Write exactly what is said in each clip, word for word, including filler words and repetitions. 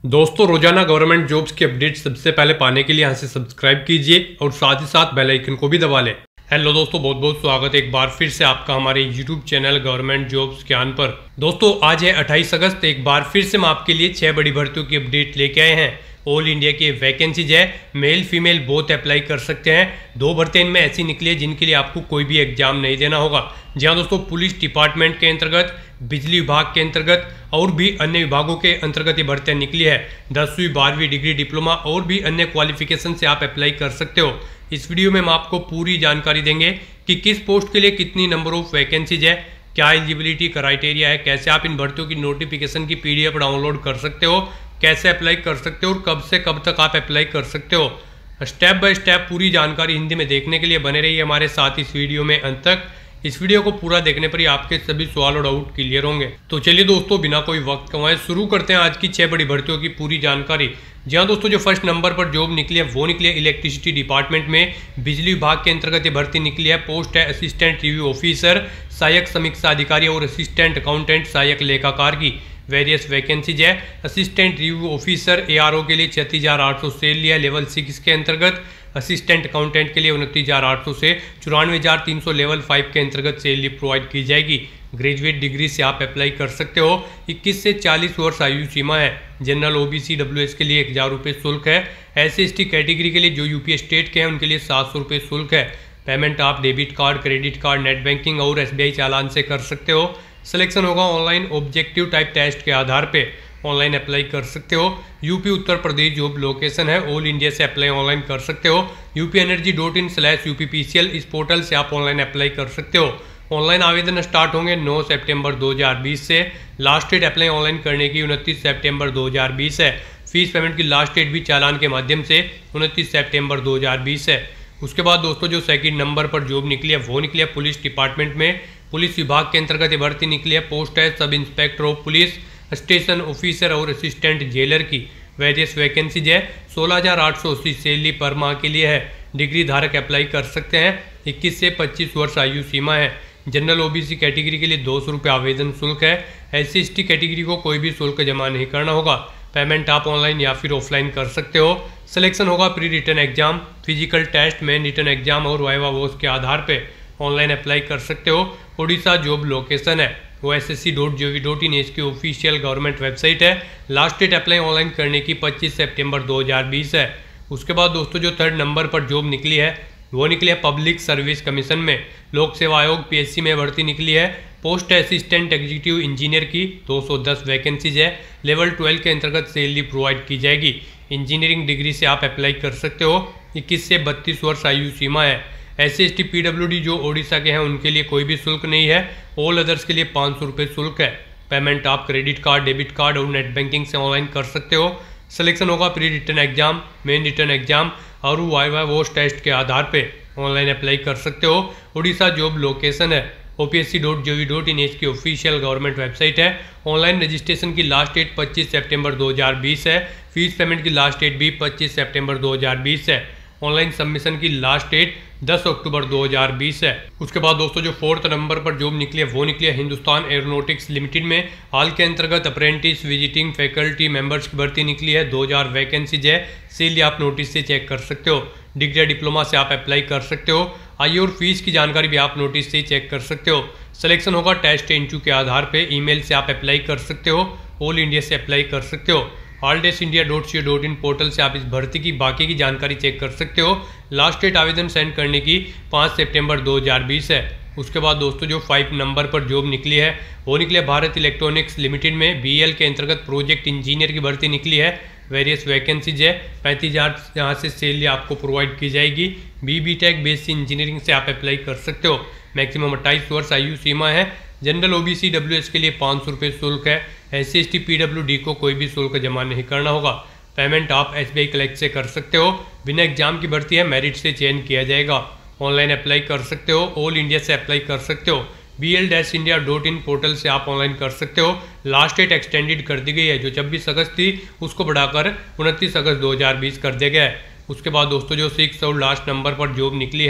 दोस्तों रोजाना government jobs की अपडेट सबसे पहले पाने के लिए यहाँ से सब्सक्राइब कीजिए और साथ ही साथ बेल आइकन को भी दबा लें। हेलो दोस्तों, बहुत बहुत स्वागत है एक बार फिर से आपका हमारे यूट्यूब चैनल गवर्नमेंट जॉब्स ज्ञान पर। दोस्तों आज है अट्ठाईस अगस्त, एक बार फिर से हम आपके लिए छह बड़ी भर्तियों की अपडेट लेके आए हैं। ऑल इंडिया की वैकेंसीज है, मेल फीमेल बोथ अप्लाई कर सकते हैं। दो भर्तियां इनमें ऐसी निकली है जिनके लिए आपको कोई भी एग्जाम नहीं देना होगा। जी हाँ दोस्तों, पुलिस डिपार्टमेंट के अंतर्गत, बिजली विभाग के अंतर्गत और भी अन्य विभागों के अंतर्गत ये भर्तियां निकली है। दसवीं बारहवीं डिग्री, डिप्लोमा और भी अन्य क्वालिफिकेशन से आप अप्लाई कर सकते हो। इस वीडियो में हम आपको पूरी जानकारी देंगे कि किस पोस्ट के लिए कितनी नंबर ऑफ वैकेंसीज है, क्या एलिजिबिलिटी क्राइटेरिया है, कैसे आप इन भर्तियों की नोटिफिकेशन की पीडीएफ डाउनलोड कर सकते हो, कैसे अप्लाई कर सकते हो और कब से कब तक आप अप्लाई कर सकते हो। स्टेप बाय स्टेप पूरी जानकारी हिंदी में देखने के लिए बने रहिए हमारे साथ इस वीडियो में अंत तक। इस वीडियो को पूरा देखने पर ही आपके सभी सवाल और डाउट क्लियर होंगे। तो चलिए दोस्तों, बिना कोई वक्त गंवाए शुरू करते हैं आज की छह बड़ी भर्तियों की पूरी जानकारी। जी हाँ दोस्तों, जो फर्स्ट नंबर पर जॉब निकली है वो निकली है इलेक्ट्रिसिटी डिपार्टमेंट में, बिजली विभाग के अंतर्गत ये भर्ती निकली है। पोस्ट है असिस्टेंट रिव्यू ऑफिसर, सहायक समीक्षा अधिकारी और असिस्टेंट अकाउंटेंट सहायक लेखाकार की वेरियस वैकेंसीज है। असिस्टेंट रिव्यू ऑफिसर एआरओ के लिए छत्तीस हजार आठ सौ से लिया लेवल सिक्स के अंतर्गत, असिस्टेंट अकाउंटेंट के लिए उनतीस हजार आठ सौ से चौरानवे हजार तीन सौ लेवल फाइव के अंतर्गत सैलरी प्रोवाइड की जाएगी। ग्रेजुएट डिग्री से आप अप्लाई कर सकते हो। इक्कीस से चालीस वर्ष आयु सीमा है। जनरल ओबीसी डब्ल्यूएस के लिए एक हजार रुपये शुल्क है। S C S T category के लिए जो यूपी स्टेट के हैं उनके लिए सात सौ रुपये शुल्क है। पेमेंट आप debit card, credit card, net banking और एस बी आई चालान से कर सकते हो। सिलेक्शन होगा ऑनलाइन ऑब्जेक्टिव टाइप टेस्ट के आधार पे। ऑनलाइन अप्लाई कर सकते हो। UP Uttar Pradesh job location है। ऑल इंडिया से अप्लाई ऑनलाइन कर सकते हो। UP energy dot in slash UP P C L इस पोर्टल से आप ऑनलाइन अप्लाई कर सकते हो। ऑनलाइन आवेदन स्टार्ट होंगे नौ सितंबर दो हज़ार बीस से। लास्ट डेट अप्लाई ऑनलाइन करने की उनतीस सितंबर दो हज़ार बीस है। फीस पेमेंट की लास्ट डेट भी चालान के माध्यम से उनतीस सितंबर दो हज़ार बीस है। उसके बाद दोस्तों जो सेकंड नंबर पर जॉब निकली है वो निकली है पुलिस डिपार्टमेंट में। पुलिस विभाग के अंतर्गत ये भर्ती निकली है। पोस्ट है sub inspector of police, station officer और असिस्टेंट जेलर की वेरियस वैकेंसीज है। सोलह हजार आठ सौ अस्सी सैलरी पर माह के लिए है। डिग्री धारक अप्लाई कर सकते हैं। इक्कीस से पच्चीस वर्ष आयु सीमा है। जनरल ओबीसी कैटेगरी के लिए दो सौ रुपये आवेदन शुल्क है। S C S T category को कोई भी शुल्क जमा नहीं करना होगा। पेमेंट आप ऑनलाइन या फिर ऑफलाइन कर सकते हो। सिलेक्शन होगा pre written exam, physical test, main written exam और वाइवा वोस के आधार पे। ऑनलाइन अप्लाई कर सकते हो। उड़ीसा जॉब लोकेशन है वो S S C dot G O V dot in इसकी ऑफिशियल गवर्नमेंट वेबसाइट है। लास्ट डेट अप्लाई ऑनलाइन करने की पच्चीस सितंबर दो हज़ार बीस है। उसके बाद दोस्तों जो थर्ड नंबर पर जॉब निकली है वो निकली है पब्लिक सर्विस कमीशन में। लोक सेवा आयोग पी एस सी में भर्ती निकली है। पोस्ट असिस्टेंट एग्जीक्यूटिव इंजीनियर की दो सौ दस वैकेंसीज है। लेवल ट्वेल्व के अंतर्गत सैलरी प्रोवाइड की जाएगी। इंजीनियरिंग डिग्री से आप अप्लाई कर सकते हो। इक्कीस से बत्तीस वर्ष आयु सीमा है। S C S T P W D जो ओडिशा के हैं उनके लिए कोई भी शुल्क नहीं है। ऑल अदर्स के लिए पाँच सौ रुपये शुल्क है। पेमेंट आप क्रेडिट कार्ड, डेबिट कार्ड और नेट बैंकिंग से ऑनलाइन कर सकते हो। सिलेक्शन होगा pre written exam, main written exam और वाइवा वोस टेस्ट के आधार पे। ऑनलाइन अप्लाई कर सकते हो। उड़ीसा जॉब लोकेशन है O P S C dot G O V dot in इसकी ऑफिशियल गवर्नमेंट वेबसाइट है। ऑनलाइन रजिस्ट्रेशन की लास्ट डेट पच्चीस सितंबर दो हज़ार बीस है। फीस पेमेंट की लास्ट डेट भी पच्चीस सितंबर दो हज़ार बीस है। ऑनलाइन सबमिशन की लास्ट डेट दस अक्टूबर दो हज़ार बीस है। उसके बाद दोस्तों जो फोर्थ नंबर पर जॉब निकली है वो निकली है हिंदुस्तान एरोनॉटिक्स लिमिटेड में। हाल के अंतर्गत अप्रेंटिस, विजिटिंग फैकल्टी मेंबर्स की भर्ती निकली है। दो हज़ार वैकेंसीज है। सील आप नोटिस से चेक कर सकते हो। डिग्री डिप्लोमा से आप अप्लाई कर सकते हो। आयु और फीस की जानकारी भी आप नोटिस से चेक कर सकते हो। सिलेक्शन होगा टेस्ट इंटरव्यू के आधार पे। ईमेल से आप अप्लाई कर सकते हो। ऑल इंडिया से अप्लाई कर सकते हो। Holidays India dot C O dot in portal से आप इस भर्ती की बाकी की जानकारी चेक कर सकते हो। लास्ट डेट आवेदन सेंड करने की पाँच सितंबर दो हज़ार बीस है। उसके बाद दोस्तों जो फाइव नंबर पर जॉब निकली है वो निकली है भारत इलेक्ट्रॉनिक्स लिमिटेड में। बी एल के अंतर्गत प्रोजेक्ट इंजीनियर की भर्ती निकली है। वेरियस वैकेंसीज है। पैंतीस हज़ार यहाँ से सैलरी आपको प्रोवाइड की जाएगी। B B tech basic engineering से आप अप्लाई कर सकते हो। मैक्सिमम अट्ठाईस वर्ष आयु सीमा है। जनरल ओबीसी डब्ल्यूएस के लिए पाँच सौ रुपये शुल्क है। S C S T P W D को कोई भी शुल्क जमा नहीं करना होगा। पेमेंट आप एस बी आई कलेक्ट से कर सकते हो। बिना एग्जाम की भर्ती है, मेरिट से चयन किया जाएगा। ऑनलाइन अप्लाई कर सकते हो। ऑल इंडिया से अप्लाई कर सकते हो। B L dash India dot in portal से आप ऑनलाइन कर सकते हो। लास्ट डेट एक्सटेंडेड कर दी गई है। जो छब्बीस अगस्त थी उसको बढ़ाकर उनतीस अगस्त दो हज़ार बीस कर दिया गया है। उसके बाद दोस्तों जो सिक्स और लास्ट नंबर पर जॉब निकली है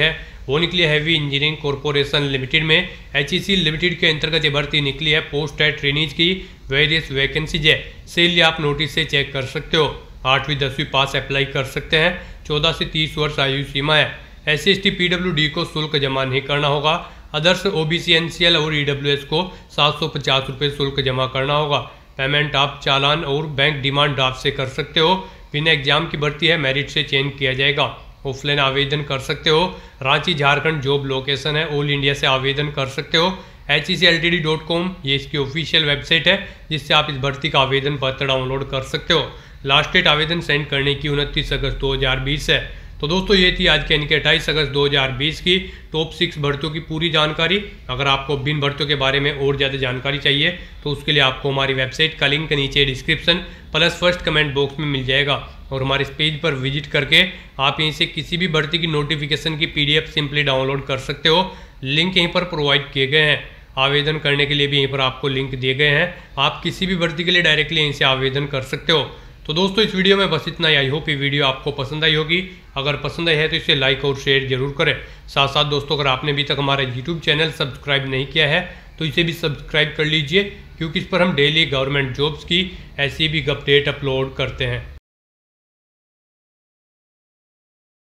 वो निकली है हैवी इंजीनियरिंग कॉरपोरेशन लिमिटेड में। एच ई सी लिमिटेड के अंतर्गत ये भर्ती निकली है पोस्ट एड ट्रेनीज की। वेरियस वैकेंसीज है, इसलिए आप नोटिस से चेक कर सकते हो। आठवीं दसवीं पास अप्लाई कर सकते हैं। चौदह से तीस वर्ष आयु सीमा है। S C S T P W D को शुल्क जमा नहीं करना होगा। Others O B C N C L और ई डब्ल्यू एस को सात सौ पचास रुपये शुल्क जमा करना होगा। पेमेंट आप चालान और बैंक डिमांड ड्राफ्ट से कर सकते हो। बिना एग्जाम की भर्ती है, मेरिट से चयन किया जाएगा। ऑफलाइन आवेदन कर सकते हो। रांची झारखंड जॉब लोकेशन है। ऑल इंडिया से आवेदन कर सकते हो। H E C L T D dot com ये इसकी ऑफिशियल वेबसाइट है, जिससे आप इस भर्ती का आवेदन पत्र डाउनलोड कर सकते हो। लास्ट डेट आवेदन सेंड करने की उनतीस अगस्त दो हज़ार बीस है। तो दोस्तों ये थी आज के यानी कि अट्ठाईस अगस्त दो हज़ार बीस की टॉप सिक्स भर्तियों की पूरी जानकारी। अगर आपको बिन भर्तियों के बारे में और ज़्यादा जानकारी चाहिए तो उसके लिए आपको हमारी वेबसाइट का लिंक नीचे description plus first comment box में मिल जाएगा, और हमारे इस पेज पर विजिट करके आप यहीं से किसी भी भर्ती की नोटिफिकेशन की P D F simply download कर सकते हो। लिंक यहीं पर प्रोवाइड किए गए हैं। आवेदन करने के लिए भी यहीं पर आपको लिंक दिए गए हैं। आप किसी भी भर्ती के लिए डायरेक्टली यहीं से आवेदन कर सकते हो। तो दोस्तों इस वीडियो में बस इतना ही। आई होप ये वीडियो आपको पसंद आई होगी। अगर पसंद आई है तो इसे लाइक और शेयर जरूर करें। साथ साथ दोस्तों अगर आपने अभी तक हमारा यूट्यूब चैनल सब्सक्राइब नहीं किया है तो इसे भी सब्सक्राइब कर लीजिए, क्योंकि इस पर हम डेली गवर्नमेंट जॉब्स की ऐसी भी अपडेट अपलोड करते हैं।